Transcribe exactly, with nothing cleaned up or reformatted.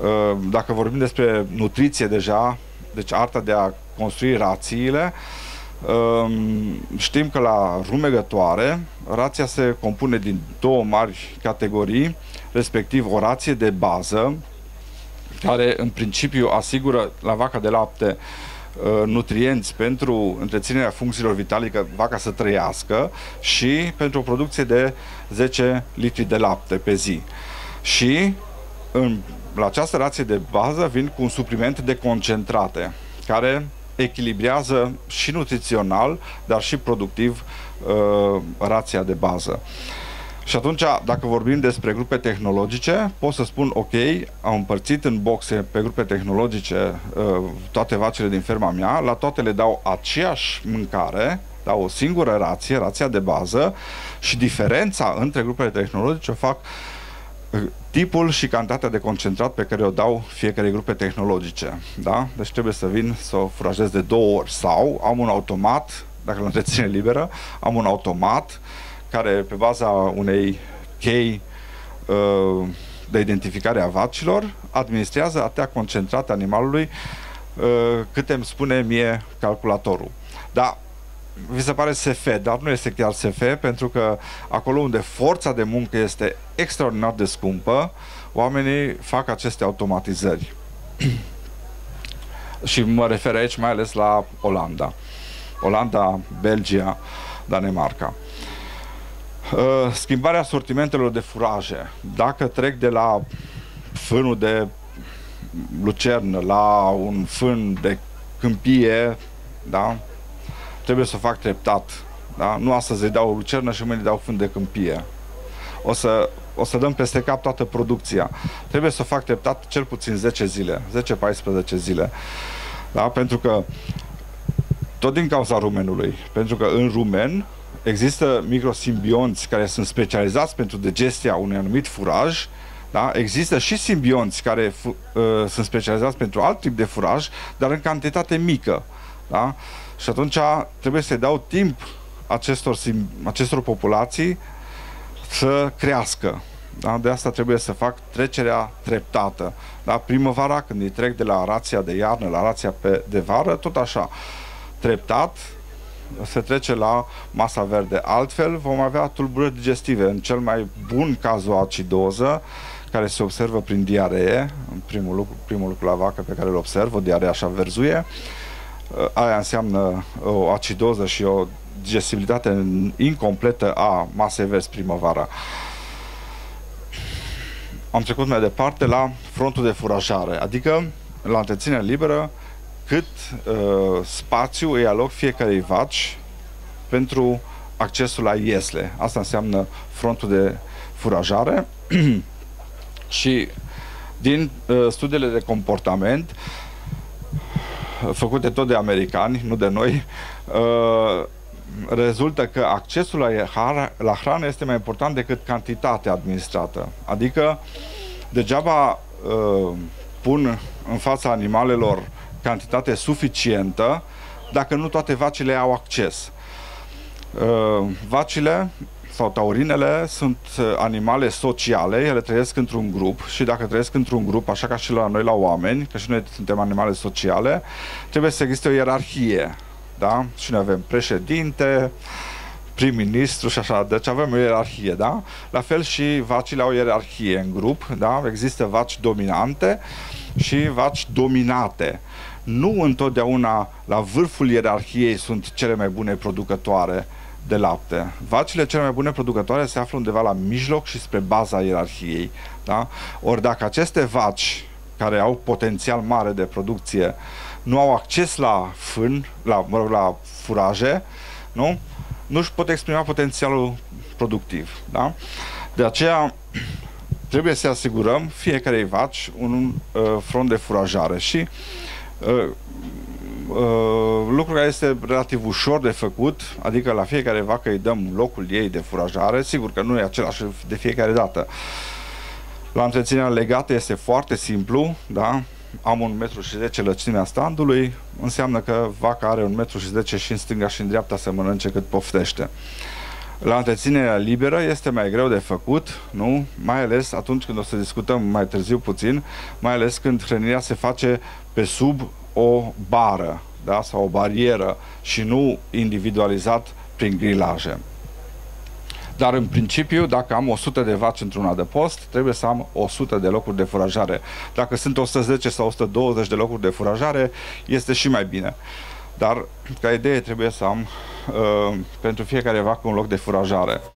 Dacă vorbim despre nutriție deja, deci arta de a construi rațiile, știm că la rumegătoare rația se compune din două mari categorii, respectiv o rație de bază, care în principiu asigură la vaca de lapte nutrienți pentru întreținerea funcțiilor vitale, ca vaca să trăiască, și pentru o producție de zece litri de lapte pe zi. Și în, la această rație de bază vin cu un supliment de concentrate, care echilibrează și nutrițional, dar și productiv uh, rația de bază. Și atunci, dacă vorbim despre grupe tehnologice, pot să spun, ok, am împărțit în boxe pe grupe tehnologice uh, toate vacile din ferma mea, la toate le dau aceeași mâncare, dau o singură rație, rația de bază, și diferența între grupele tehnologice o fac uh, tipul și cantitatea de concentrat pe care o dau fiecare grupe tehnologice. Da? Deci trebuie să vin să o furajez de două ori, sau am un automat, dacă îl întreține liberă, am un automat care, pe baza unei chei uh, de identificare a vacilor, administrează atâtea concentrate animalului uh, cât îmi spune mie calculatorul. Da, vi se pare S F, dar nu este chiar S F, pentru că acolo unde forța de muncă este extraordinar de scumpă, oamenii fac aceste automatizări. Și mă refer aici mai ales la Olanda. Olanda, Belgia, Danemarca. Uh, schimbarea sortimentelor de furaje. Dacă trec de la fânul de lucernă la un fân de câmpie, da? Trebuie să o fac treptat. Da? Nu astăzi îi dau lucernă și mâine îi dau fân de câmpie. O să, o să dăm peste cap toată producția. Trebuie să o fac treptat cel puțin zece zile, zece paisprezece zile. Da? Pentru că, tot din cauza rumenului, pentru că în rumen există microsimbionți care sunt specializați pentru digestia unui anumit furaj, da? Există și simbionți care uh, sunt specializați pentru alt tip de furaj, dar în cantitate mică. Da? Și atunci trebuie să-i dau timp acestor, acestor populații să crească. Da? De asta trebuie să fac trecerea treptată. Da? Primăvara, când îi trec de la rația de iarnă la rația pe, de vară, tot așa, treptat, se trece la masa verde. Altfel vom avea tulburări digestive. În cel mai bun caz o acidoză, care se observă prin diaree, primul lucru, primul lucru la vacă pe care îl observ, o diaree așa verzuie. Aia înseamnă o acidoză și o digestibilitate incompletă a masei verzi primăvara. Am trecut mai departe la frontul de furajare, adică la întreținere liberă, cât uh, spațiu îi aloc fiecarei vaci pentru accesul la iesle. Asta înseamnă frontul de furajare. Și din uh, studiile de comportament făcute tot de americani, nu de noi, uh, rezultă că accesul la, la hrană este mai important decât cantitatea administrată. Adică degeaba uh, pun în fața animalelor cantitate suficientă dacă nu toate vacile au acces. Uh, vacile sau taurinele sunt animale sociale, ele trăiesc într-un grup și dacă trăiesc într-un grup, așa ca și la noi la oameni, că și noi suntem animale sociale, trebuie să existe o ierarhie. Da? Și noi avem președinte, prim-ministru și așa, deci avem o ierarhie, da? La fel și vacile au o ierarhie în grup, da? Există vaci dominante și vaci dominate. Nu întotdeauna la vârful ierarhiei sunt cele mai bune producătoare de lapte. Vacile cele mai bune producătoare se află undeva la mijloc și spre baza ierarhiei. Da? Ori dacă aceste vaci care au potențial mare de producție nu au acces la fân, la, mă rog, la furaje, nu? Nu își pot exprima potențialul productiv. Da? De aceea trebuie să asigurăm fiecarei vaci un uh, front de furajare și uh, Uh, lucru care este relativ ușor de făcut, adică la fiecare vacă îi dăm locul ei de furajare, sigur că nu e același de fiecare dată. La întreținerea legată este foarte simplu, da? Am un metru și zece lățimea standului, înseamnă că vaca are un metru și zece și în stânga și în dreapta să mănânce cât poftește. La întreținerea liberă este mai greu de făcut, nu? Mai ales atunci când o să discutăm mai târziu puțin, mai ales când hrănirea se face pe sub o bară, da? Sau o barieră și nu individualizat prin grilaje. Dar în principiu, dacă am o sută de vaci într-un adăpost, trebuie să am o sută de locuri de furajare. Dacă sunt o sută zece sau o sută douăzeci de locuri de furajare, este și mai bine. Dar, ca idee, trebuie să am uh, pentru fiecare vacă un loc de furajare.